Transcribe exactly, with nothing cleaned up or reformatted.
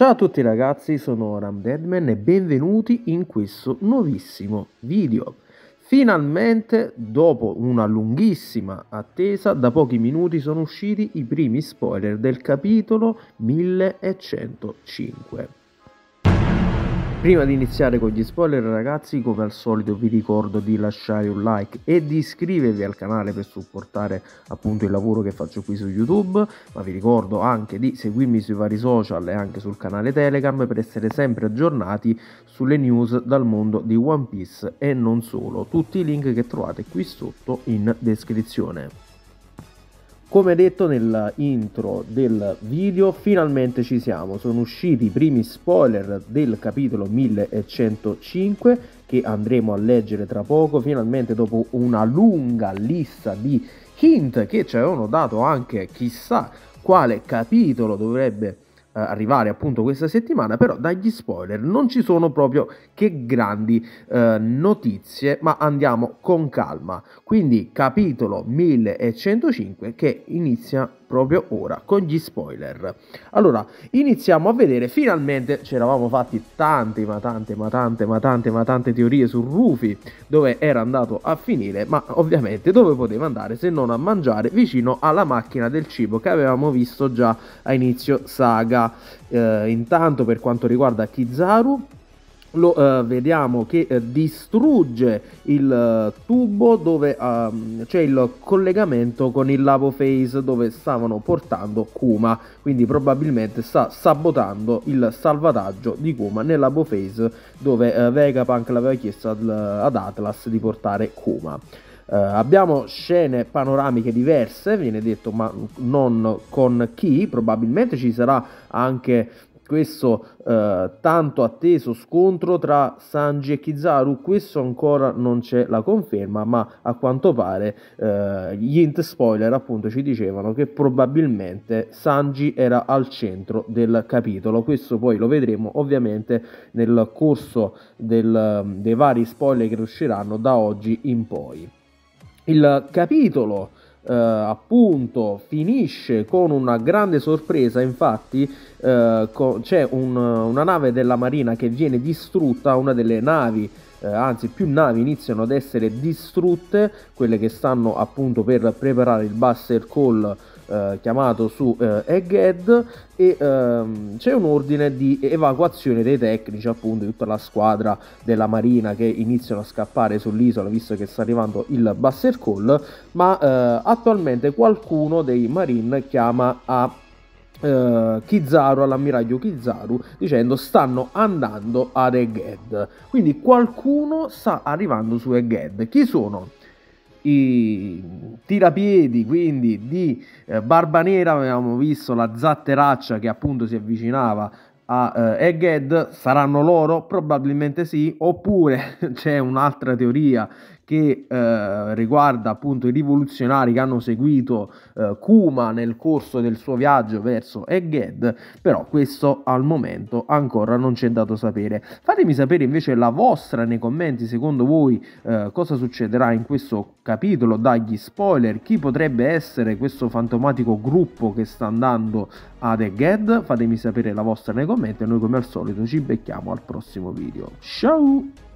Ciao a tutti ragazzi, sono Ramdeadman e benvenuti in questo nuovissimo video. Finalmente, dopo una lunghissima attesa, da pochi minuti sono usciti i primi spoiler del capitolo millecentocinque. Prima di iniziare con gli spoiler ragazzi, come al solito vi ricordo di lasciare un like e di iscrivervi al canale per supportare appunto il lavoro che faccio qui su YouTube, ma vi ricordo anche di seguirmi sui vari social e anche sul canale Telegram per essere sempre aggiornati sulle news dal mondo di One Piece e non solo. Tutti i link che trovate qui sotto in descrizione. Come detto nella intro del video, finalmente ci siamo, sono usciti i primi spoiler del capitolo millecentocinque che andremo a leggere tra poco, finalmente dopo una lunga lista di hint che ci avevano dato anche chissà quale capitolo dovrebbe arrivare appunto questa settimana, però dagli spoiler non ci sono proprio che grandi eh, notizie, ma andiamo con calma. Quindi capitolo millecentocinque che inizia proprio ora con gli spoiler. Allora iniziamo a vedere, finalmente ci eravamo fatti tante ma tante ma tante ma tante ma tante teorie su Rufy, dove era andato a finire, ma ovviamente dove poteva andare se non a mangiare vicino alla macchina del cibo che avevamo visto già a inizio saga. Eh, intanto per quanto riguarda Kizaru lo uh, vediamo che uh, distrugge il uh, tubo dove uh, c'è il collegamento con il Lavo Phase dove stavano portando Kuma, quindi probabilmente sta sabotando il salvataggio di Kuma nel Lavo Phase dove uh, Vegapunk l'aveva chiesto ad, ad Atlas di portare Kuma. Uh, abbiamo scene panoramiche diverse, viene detto, ma non con chi, probabilmente ci sarà anche questo uh, tanto atteso scontro tra Sanji e Kizaru. Questo ancora non c'è la conferma, ma a quanto pare uh, gli hint spoiler appunto ci dicevano che probabilmente Sanji era al centro del capitolo. Questo poi lo vedremo ovviamente nel corso del, dei vari spoiler che usciranno da oggi in poi. Il capitolo eh, appunto finisce con una grande sorpresa, infatti eh, c'è un, una nave della marina che viene distrutta, una delle navi, eh, anzi più navi iniziano ad essere distrutte, quelle che stanno appunto per preparare il Buster Call eh, chiamato su eh, Egghead, e ehm, c'è un ordine di evacuazione dei tecnici appunto di tutta la squadra della marina che iniziano a scappare sull'isola visto che sta arrivando il Buster Call, ma eh, attualmente qualcuno dei marine chiama a Uh, Kizaru, all'ammiraglio Kizaru, dicendo stanno andando ad Egghead. Quindi qualcuno sta arrivando su Egghead. Chi sono? I tirapiedi quindi di eh, Barba Nera, avevamo visto la zatteraccia che appunto si avvicinava a uh, Egghead. Saranno loro? Probabilmente sì, oppure c'è un'altra teoria che eh, riguarda appunto i rivoluzionari che hanno seguito eh, Kuma nel corso del suo viaggio verso Egghead, però questo al momento ancora non c'è dato sapere. Fatemi sapere invece la vostra nei commenti, secondo voi eh, cosa succederà in questo capitolo dagli spoiler, chi potrebbe essere questo fantomatico gruppo che sta andando ad Egghead. Fatemi sapere la vostra nei commenti e noi come al solito ci becchiamo al prossimo video. Ciao!